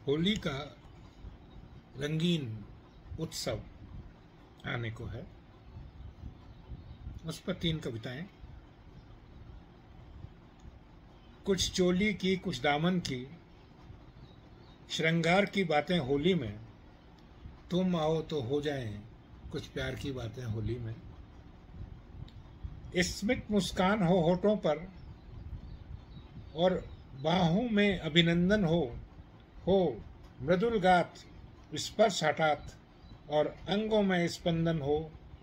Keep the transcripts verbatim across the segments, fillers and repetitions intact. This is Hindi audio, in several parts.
होली का रंगीन उत्सव आने को है। उस पर तीन कविताएं, कुछ चोली की कुछ दामन की, श्रृंगार की बातें होली में, तुम आओ तो हो जाएं कुछ प्यार की बातें होली में। स्मित मुस्कान हो होठों पर और बाहों में अभिनंदन हो हो मृदुल गात स्पर्श हठात और अंगों में स्पंदन हो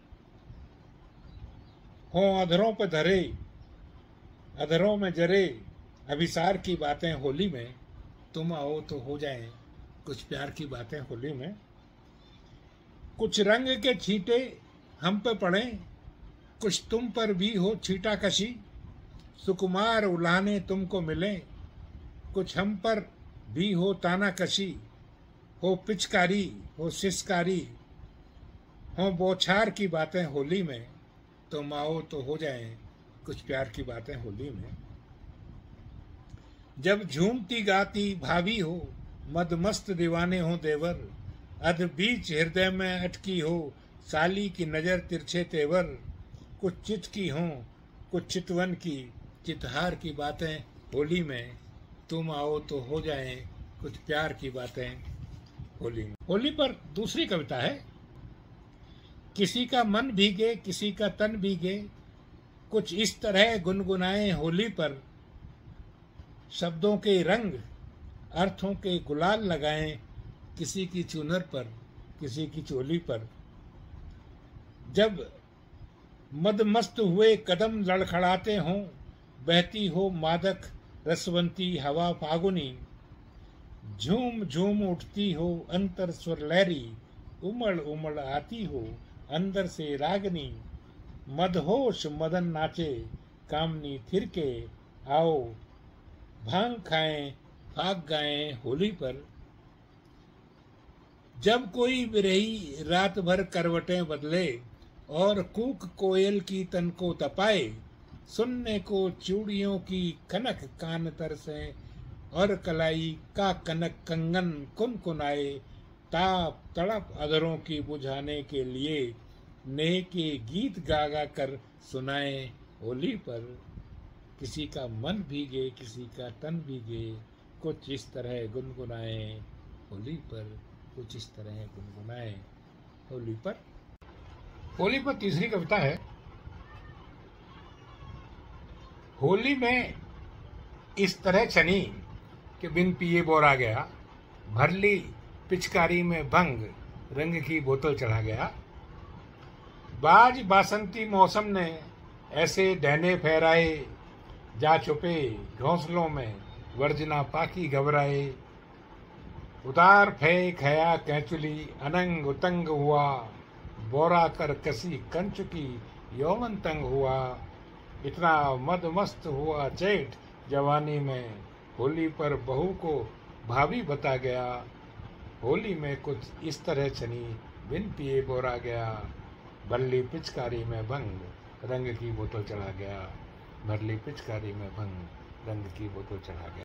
हो अधरों पर धरे अधरों में जरे अभिसार की बातें होली में, तुम आओ तो हो जाएं कुछ प्यार की बातें होली में। कुछ रंग के छींटे हम पे पड़े, कुछ तुम पर भी हो छींटा कशी, सुकुमार उल्हाने तुमको मिले, कुछ हम पर भी हो ताना कशी, हो पिचकारी हो सिसकारी, हो बौछार की बातें होली में, तुम आओ तो हो जाएं कुछ प्यार की बातें होली में। जब झूमती गाती भाभी हो, मदमस्त दीवाने हो देवर, अध बीच हृदय में अटकी हो साली की नजर तिरछे तेवर, कुछ चित की हो कुछ चितवन की, चितहार की बातें होली में, तुम आओ तो हो जाएं कुछ प्यार की बातें होली में। होली पर दूसरी कविता है, किसी का मन भीगे किसी का तन भीगे, कुछ इस तरह गुनगुनाए होली पर, शब्दों के रंग अर्थों के गुलाल लगाएं किसी की चुनर पर किसी की चोली पर। जब मदमस्त हुए कदम लड़खड़ाते हों, बहती हो मादक रसवंती हवा फागुनी, झूम झूम उठती हो अंतर स्वर लहरी, उमड़ उमड़ आती हो अंदर से रागनी, मदहोश मदन नाचे कामनी थिरके, आओ भांग खाएं फाग गाएं होली पर। जब कोई विरही रात भर करवटें बदले और कूक कोयल की तन को तपाए, सुनने को चूड़ियों की खनक कान तरसे और कलाई का कनक कंगन कुनकुनाए, ताप तड़प अधरों की बुझाने के लिए नेह के गीत गा गा कर सुनाए होली पर। किसी का मन भीगे किसी का तन भीगे, कुछ इस तरह गुनगुनाए होली पर, कुछ इस तरह गुनगुनाए होली पर। होली पर तीसरी कविता है, होली में इस तरह चनी कि बिन पिए बोरा गया, भर ली पिचकारी में भंग रंग की बोतल चढ़ा गया। बाज बासंती मौसम ने ऐसे डहने फहराए, जा छुपे घोंसलों में वर्जना पाकी घबराए। उतार फेंक हया कैचुली अनंग उतंग हुआ, बोरा कर कसी कंच की यौवन तंग हुआ। इतना मद मस्त हुआ चेठ जवानी में, होली पर बहू को भाभी बता गया। होली में कुछ इस तरह चनी बिन पिए बोरा गया, भरली पिचकारी में भंग रंग की बोतल चढ़ा गया, भरली पिचकारी में भंग रंग की बोतल चढ़ा गया।